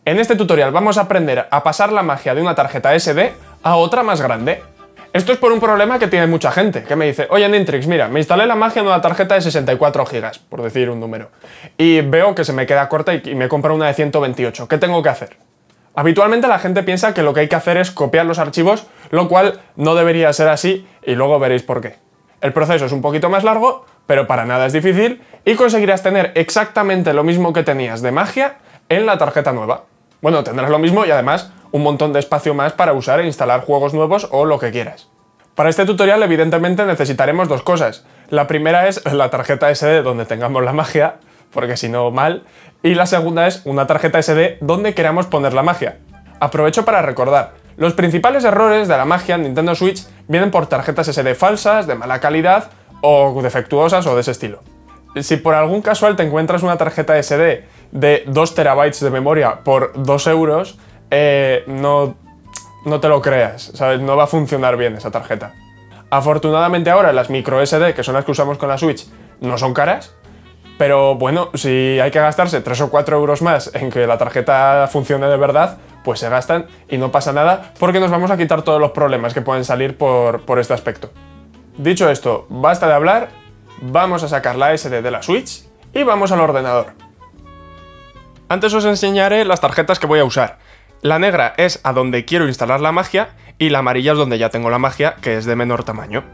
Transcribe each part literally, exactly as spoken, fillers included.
En este tutorial vamos a aprender a pasar la magia de una tarjeta ese de a otra más grande. Esto es por un problema que tiene mucha gente, que me dice: oye Nintrix, mira, me instalé la magia en una tarjeta de sesenta y cuatro gigas, por decir un número, y veo que se me queda corta y me compro una de ciento veintiocho, ¿qué tengo que hacer? Habitualmente la gente piensa que lo que hay que hacer es copiar los archivos, lo cual no debería ser así, y luego veréis por qué. El proceso es un poquito más largo, pero para nada es difícil, y conseguirás tener exactamente lo mismo que tenías de magia en la tarjeta nueva. Bueno, tendrás lo mismo y además un montón de espacio más para usar e instalar juegos nuevos o lo que quieras. Para este tutorial evidentemente necesitaremos dos cosas. La primera es la tarjeta ese de donde tengamos la magia, porque si no, mal. Y la segunda es una tarjeta ese de donde queramos poner la magia. Aprovecho para recordar, los principales errores de la magia en Nintendo Switch vienen por tarjetas ese de falsas, de mala calidad o defectuosas o de ese estilo. Si por algún casual te encuentras una tarjeta ese de de dos terabytes de memoria por dos euros, eh, no, no te lo creas, ¿sabes? No va a funcionar bien esa tarjeta. Afortunadamente ahora las micro ese de, que son las que usamos con la Switch, no son caras, pero bueno, si hay que gastarse tres o cuatro euros más en que la tarjeta funcione de verdad, pues se gastan y no pasa nada, porque nos vamos a quitar todos los problemas que pueden salir por, por este aspecto. Dicho esto, basta de hablar, vamos a sacar la ese de de la Switch y vamos al ordenador. Antes os enseñaré las tarjetas que voy a usar. La negra es a donde quiero instalar la magia y la amarilla es donde ya tengo la magia, que es de menor tamaño.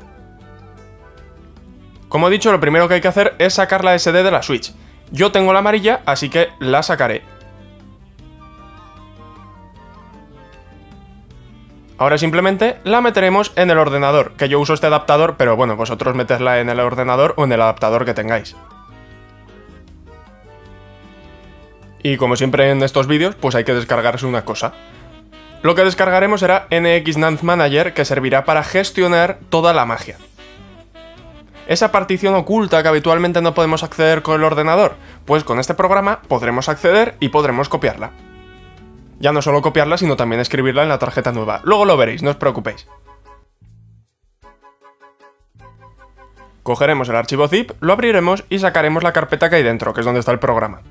Como he dicho, lo primero que hay que hacer es sacar la ese de de la Switch. Yo tengo la amarilla, así que la sacaré. Ahora simplemente la meteremos en el ordenador, que yo uso este adaptador, pero bueno, vosotros metedla en el ordenador o en el adaptador que tengáis. Y como siempre en estos vídeos, pues hay que descargarse una cosa. Lo que descargaremos será N X NAND Manager, que servirá para gestionar toda la magia. Esa partición oculta que habitualmente no podemos acceder con el ordenador, pues con este programa podremos acceder y podremos copiarla. Ya no solo copiarla, sino también escribirla en la tarjeta nueva. Luego lo veréis, no os preocupéis. Cogeremos el archivo zip, lo abriremos y sacaremos la carpeta que hay dentro, que es donde está el programa.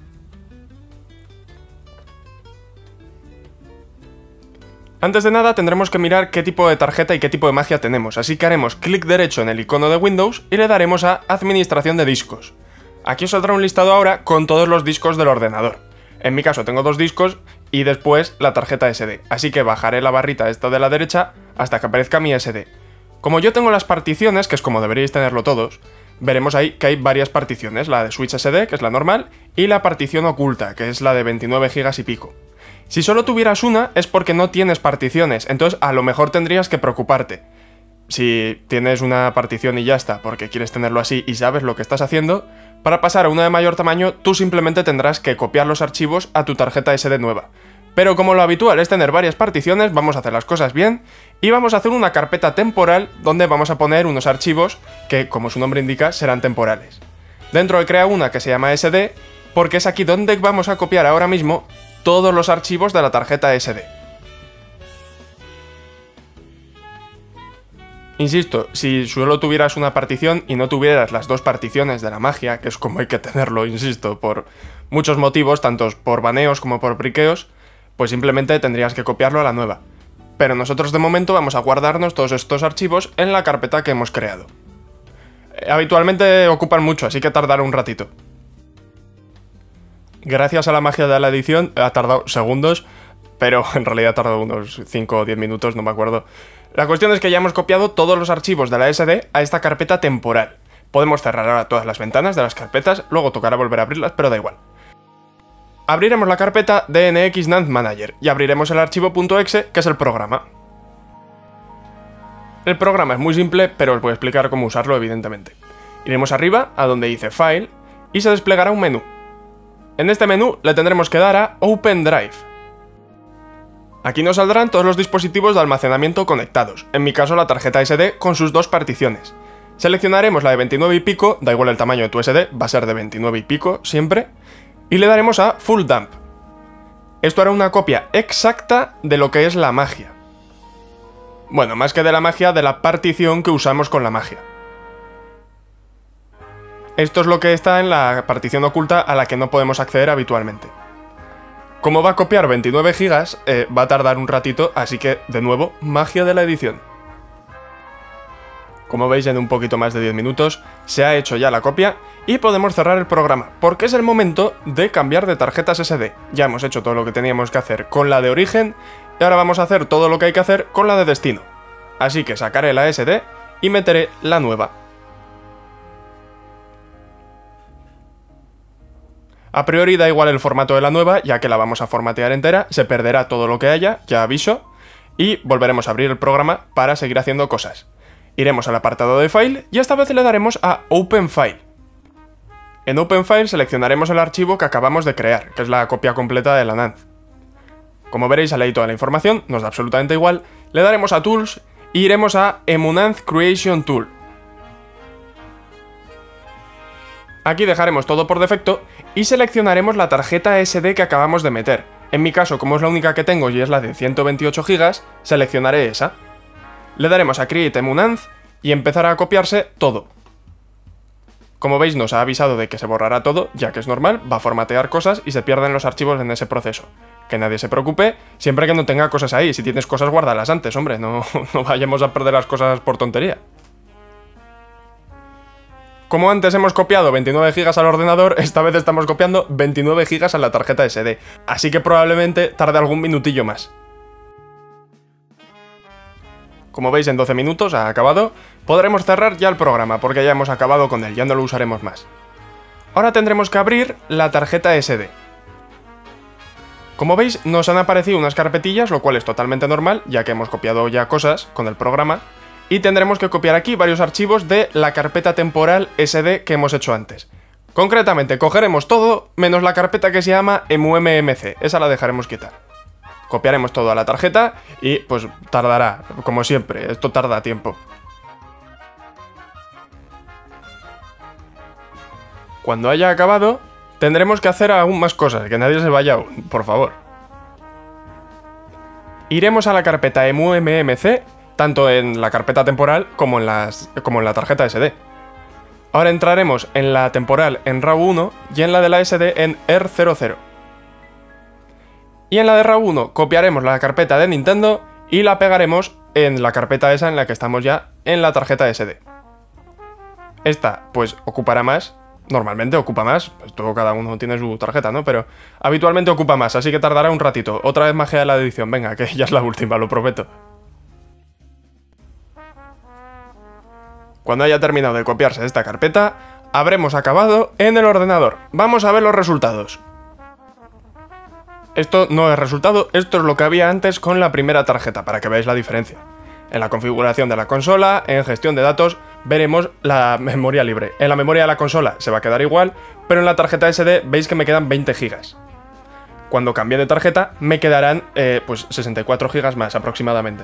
Antes de nada tendremos que mirar qué tipo de tarjeta y qué tipo de magia tenemos, así que haremos clic derecho en el icono de Windows y le daremos a Administración de discos. Aquí os saldrá un listado ahora con todos los discos del ordenador. En mi caso tengo dos discos y después la tarjeta ese de, así que bajaré la barrita esta de la derecha hasta que aparezca mi ese de. Como yo tengo las particiones, que es como deberíais tenerlo todos, veremos ahí que hay varias particiones, la de Switch ese de, que es la normal, y la partición oculta, que es la de veintinueve gigas y pico. Si solo tuvieras una es porque no tienes particiones, entonces a lo mejor tendrías que preocuparte. Si tienes una partición y ya está, porque quieres tenerlo así y sabes lo que estás haciendo, para pasar a una de mayor tamaño tú simplemente tendrás que copiar los archivos a tu tarjeta ese de nueva. Pero como lo habitual es tener varias particiones, vamos a hacer las cosas bien y vamos a hacer una carpeta temporal donde vamos a poner unos archivos que, como su nombre indica, serán temporales. Dentro he creado una que se llama ese de porque es aquí donde vamos a copiar ahora mismo todos los archivos de la tarjeta ese de. Insisto, si solo tuvieras una partición y no tuvieras las dos particiones de la magia, que es como hay que tenerlo, insisto, por muchos motivos, tanto por baneos como por briqueos, pues simplemente tendrías que copiarlo a la nueva. Pero nosotros de momento vamos a guardarnos todos estos archivos en la carpeta que hemos creado. Habitualmente ocupan mucho, así que tardará un ratito. Gracias a la magia de la edición ha tardado segundos, pero en realidad ha tardado unos cinco o diez minutos, no me acuerdo. La cuestión es que ya hemos copiado todos los archivos de la ese de a esta carpeta temporal. Podemos cerrar ahora todas las ventanas de las carpetas, luego tocará volver a abrirlas, pero da igual. Abriremos la carpeta de N X NAND Manager y abriremos el archivo .exe, que es el programa. El programa es muy simple, pero os voy a explicar cómo usarlo, evidentemente. Iremos arriba, a donde dice File, y se desplegará un menú. En este menú le tendremos que dar a Open Drive. Aquí nos saldrán todos los dispositivos de almacenamiento conectados, en mi caso la tarjeta ese de con sus dos particiones. Seleccionaremos la de veintinueve y pico, da igual el tamaño de tu ese de, va a ser de veintinueve y pico siempre, y le daremos a Full Dump. Esto hará una copia exacta de lo que es la magia. Bueno, más que de la magia, de la partición que usamos con la magia. Esto es lo que está en la partición oculta a la que no podemos acceder habitualmente. Como va a copiar veintinueve gigas, eh, va a tardar un ratito, así que, de nuevo, magia de la edición. Como veis, en un poquito más de diez minutos se ha hecho ya la copia y podemos cerrar el programa, porque es el momento de cambiar de tarjetas ese de. Ya hemos hecho todo lo que teníamos que hacer con la de origen y ahora vamos a hacer todo lo que hay que hacer con la de destino. Así que sacaré la ese de y meteré la nueva. A priori da igual el formato de la nueva, ya que la vamos a formatear entera, se perderá todo lo que haya, ya aviso, y volveremos a abrir el programa para seguir haciendo cosas. Iremos al apartado de File y esta vez le daremos a Open File. En Open File seleccionaremos el archivo que acabamos de crear, que es la copia completa de la Nance. Como veréis, sale ahí toda la información, nos da absolutamente igual, le daremos a Tools e iremos a Emunance Creation Tool. Aquí dejaremos todo por defecto y seleccionaremos la tarjeta ese de que acabamos de meter. En mi caso, como es la única que tengo y es la de ciento veintiocho gigas, seleccionaré esa. Le daremos a Create Emunance y empezará a copiarse todo. Como veis, nos ha avisado de que se borrará todo, ya que es normal, va a formatear cosas y se pierden los archivos en ese proceso. Que nadie se preocupe, siempre que no tenga cosas ahí. Si tienes cosas, guárdalas antes, hombre, no, no vayamos a perder las cosas por tontería. Como antes hemos copiado veintinueve gigas al ordenador, esta vez estamos copiando veintinueve gigas a la tarjeta ese de, así que probablemente tarde algún minutillo más. Como veis, en doce minutos ha acabado, podremos cerrar ya el programa, porque ya hemos acabado con él, ya no lo usaremos más. Ahora tendremos que abrir la tarjeta ese de. Como veis, nos han aparecido unas carpetillas, lo cual es totalmente normal, ya que hemos copiado ya cosas con el programa, y tendremos que copiar aquí varios archivos de la carpeta temporal ese de que hemos hecho antes. Concretamente, cogeremos todo, menos la carpeta que se llama emummc, esa la dejaremos quitar. Copiaremos todo a la tarjeta y, pues, tardará, como siempre, esto tarda tiempo. Cuando haya acabado, tendremos que hacer aún más cosas, que nadie se vaya aún, por favor. Iremos a la carpeta emummc, tanto en la carpeta temporal como en, las, como en la tarjeta ese de. Ahora entraremos en la temporal en RAW uno y en la de la ese de en E R cero cero. Y en la de RAW uno copiaremos la carpeta de Nintendo y la pegaremos en la carpeta esa en la que estamos ya en la tarjeta ese de. Esta, pues, ocupará más. Normalmente ocupa más, pues todo cada uno tiene su tarjeta, ¿no? Pero habitualmente ocupa más, así que tardará un ratito. Otra vez magia de la edición, venga, que ya es la última, lo prometo. Cuando haya terminado de copiarse esta carpeta, habremos acabado en el ordenador. Vamos a ver los resultados. Esto no es resultado, esto es lo que había antes con la primera tarjeta, para que veáis la diferencia. En la configuración de la consola, en gestión de datos, veremos la memoria libre. En la memoria de la consola se va a quedar igual, pero en la tarjeta ese de veis que me quedan veinte gigas. Cuando cambie de tarjeta, me quedarán eh, pues sesenta y cuatro gigas más aproximadamente.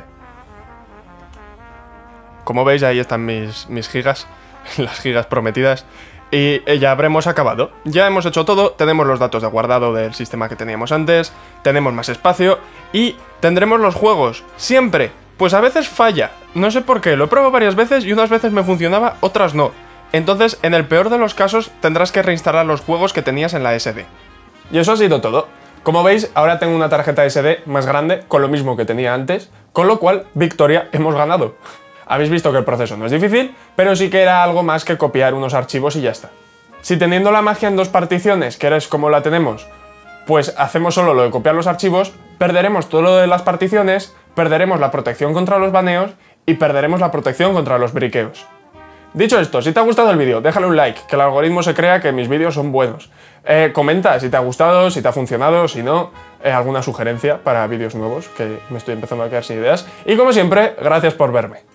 Como veis, ahí están mis, mis gigas, las gigas prometidas, y ya habremos acabado. Ya hemos hecho todo, tenemos los datos de guardado del sistema que teníamos antes, tenemos más espacio, y tendremos los juegos, siempre. Pues a veces falla, no sé por qué, lo he probado varias veces y unas veces me funcionaba, otras no. Entonces, en el peor de los casos, tendrás que reinstalar los juegos que tenías en la ese de. Y eso ha sido todo. Como veis, ahora tengo una tarjeta ese de más grande, con lo mismo que tenía antes, con lo cual, victoria, hemos ganado. Habéis visto que el proceso no es difícil, pero sí que era algo más que copiar unos archivos y ya está. Si teniendo la magia en dos particiones, que es como la tenemos, pues hacemos solo lo de copiar los archivos, perderemos todo lo de las particiones, perderemos la protección contra los baneos y perderemos la protección contra los briqueos. Dicho esto, si te ha gustado el vídeo, déjale un like, que el algoritmo se crea que mis vídeos son buenos. Eh, comenta si te ha gustado, si te ha funcionado, si no, eh, alguna sugerencia para vídeos nuevos, que me estoy empezando a quedar sin ideas. Y como siempre, gracias por verme.